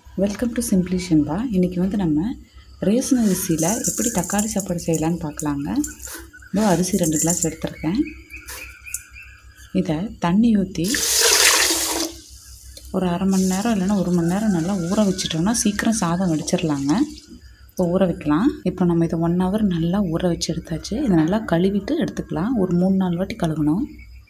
Welcome to simply ஷின்பா. இன்றைக்கி நம்ம ration அரிசியில் எப்படி தக்காளி சாப்பாடு செய்யலான்னு பார்க்கலாங்க. இதோ அரிசி 2 கிளாஸ் எடுத்துருக்கேன். இதை தண்ணி ஊற்றி ஒரு அரை மணி நேரம் இல்லைன்னா 1 மணி நேரம் நல்லா ஊற வச்சிட்டோம்னா சீக்கிரம் சாதம் வடிச்சிடலாங்க. இப்போ ஊற வைக்கலாம். இப்போ நம்ம இதை 1 ஹவர் நல்லா ஊற வச்சு எடுத்தாச்சு. இதை நல்லா கழுவிட்டு எடுத்துக்கலாம். ஒரு 3-4 வாட்டி கழுவணும்.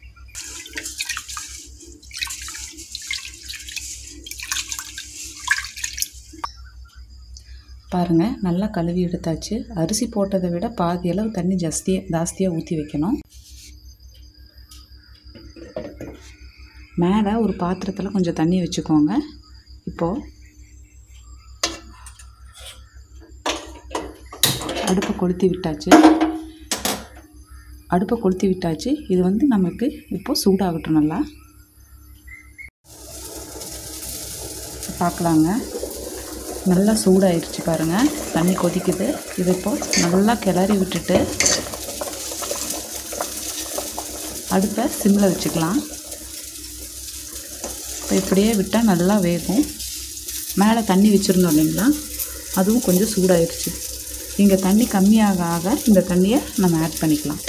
பாருங்கள், நல்லா கழுவி எடுத்தாச்சு. அரிசி போட்டதை விட பாதி அளவு தண்ணி ஜாஸ்தியாக ஊற்றி வைக்கணும். மேலே ஒரு பாத்திரத்தில் கொஞ்சம் தண்ணி வச்சுக்கோங்க. இப்போது அடுப்பை கொளுத்தி விட்டாச்சு. இது நமக்கு இப்போது சூடாகட்டும். நல்லா பார்க்கலாங்க. நல்லா சூடாயிடுச்சு பாருங்கள். தண்ணி கொதிக்குது. இது இப்போது நல்லா கிளறி விட்டுட்டு அடுப்பை சிம்மில் வச்சுக்கலாம். இப்போ இப்படியே விட்டால் நல்லா வேகும். மேலே தண்ணி வச்சுருந்தோம் இல்லைங்களா, அதுவும் கொஞ்சம் சூடாயிடுச்சு. இங்கே தண்ணி கம்மியாக ஆக இந்த தண்ணியை நம்ம ஆட் பண்ணிக்கலாம்.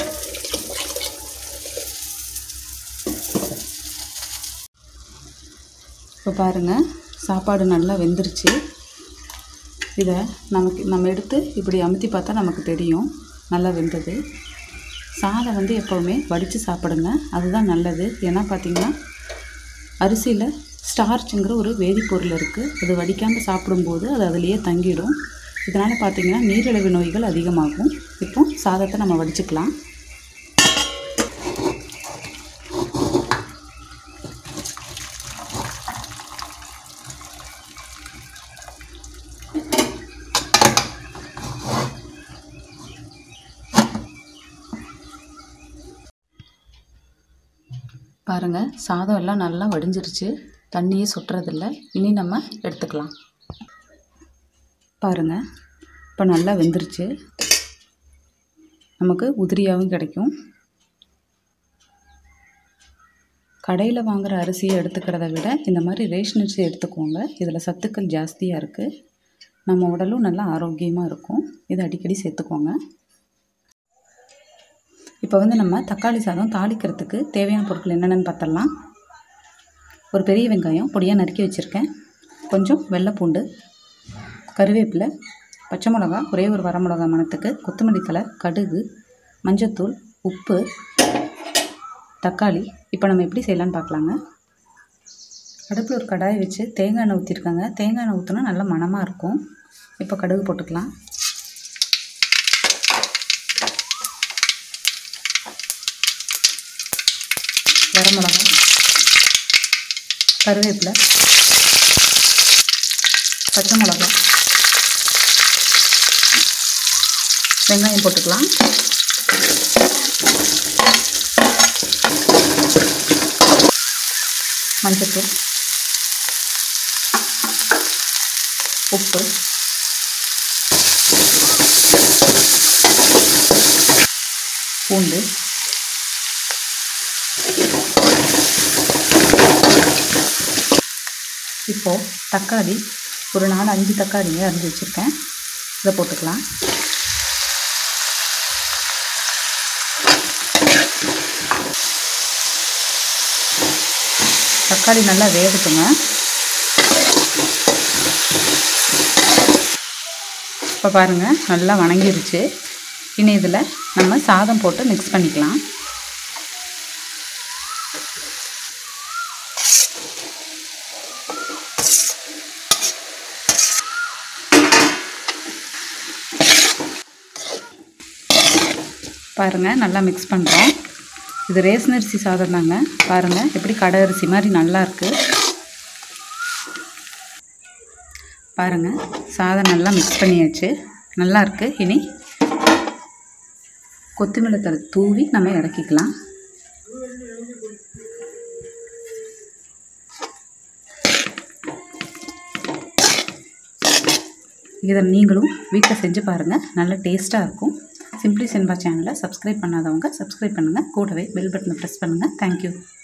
இப்போ பாருங்கள், சாப்பாடு நல்லா வெந்துருச்சு. இதை நம்ம எடுத்து இப்படி அமுத்தி பார்த்தா நமக்கு தெரியும் நல்லா வெந்தது. சாதம் எப்போவுமே வடித்து சாப்பிடுங்க, அதுதான் நல்லது. ஏன்னா பார்த்திங்கன்னா அரிசியில் ஸ்டார்ச்சுங்கிற ஒரு வேதிப்பொருள் இருக்குது. அது வடிக்காமல் சாப்பிடும்போது அது அதிலேயே தங்கிடும். இதனால் பார்த்திங்கன்னா நீரிழிவு நோய்கள் அதிகமாகும். இப்போ சாதத்தை நம்ம வடிச்சுக்கலாம். பாருங்கள், சாதம் எல்லாம் நல்லா வடிஞ்சிருச்சு. தண்ணியே சொட்டுறதில்ல. இனி நம்ம எடுத்துக்கலாம். பாருங்கள், இப்போ நல்லா வெந்துருச்சு. நமக்கு உதிரியாகவும் கிடைக்கும். கடையில் வாங்குகிற அரிசியை எடுத்துக்கிறத விட இந்த மாதிரி ரேஷன் அரிசி எடுத்துக்கோங்க. இதில் சத்துக்கள் ஜாஸ்தியாக இருக்குது. நம்ம உடலும் நல்லா ஆரோக்கியமாக இருக்கும். இதை அடிக்கடி சேர்த்துக்கோங்க. இப்போ நம்ம தக்காளி சாதம் தாளிக்கிறதுக்கு தேவையான பொருட்கள் என்னென்னு பார்த்துடலாம். ஒரு பெரிய வெங்காயம் பொடியாக நறுக்கி வச்சுருக்கேன். கொஞ்சம் வெள்ளைப்பூண்டு, கருவேப்பிலை, பச்சை மிளகா, ஒரே ஒரு வரமிளகா மணத்துக்கு, கொத்தமல்லி தழை, கடுகு, மஞ்சத்தூள், உப்பு, தக்காளி. இப்போ நம்ம எப்படி செய்யலான்னு பார்க்கலாங்க. அடுப்பில் ஒரு கடாயை வச்சு தேங்காய் எண்ணெய் ஊற்றிருக்காங்க. தேங்காய் எண்ணெய் ஊற்றினா நல்லா மணமாக இருக்கும். இப்போ கடுகு போட்டுக்கலாம். வரமிளகா, கருவேப்பிலை, பச்சை மிளகா, வெங்காயம் போட்டுக்கலாம். மஞ்சத்தூள், உப்பு, பூண்டு, இப்போது தக்காளி ஒரு 4-5 தக்காளிங்க அரிஞ்சு வச்சுருக்கேன். இதை போட்டுக்கலாம். தக்காளி நல்லா வேகட்டுங்க. இப்போ பாருங்கள், நல்லா வணங்கிருச்சு. இனி இதில் நம்ம சாதம் போட்டு மிக்ஸ் பண்ணிக்கலாம். பாருங்கள், நல்லா மிக்ஸ் பண்ணுறோம். இது ரேஷன் அரிசி சாதம் தாங்க. பாருங்கள், எப்படி கடை அரிசி மாதிரி நல்லா இருக்குது. பாருங்கள், சாதம் நல்லா மிக்ஸ் பண்ணியாச்சு. நல்லா இருக்குது. இனி கொத்தமல்லி தழை தூவி நம்ம இறக்கிக்கலாம். இதை நீங்களும் வீட்டில் செஞ்சு பாருங்கள். நல்ல டேஸ்ட்டாக இருக்கும். சிம்பிளி ஷின்பா சேனலை சப்ஸ்கிரைப் பண்ணாதவங்க சப்ஸ்கிரைப் பண்ணுங்கள். கூடவே பெல் பட்டனை ப்ரெஸ் பண்ணுங்கள். தேங்க்யூ.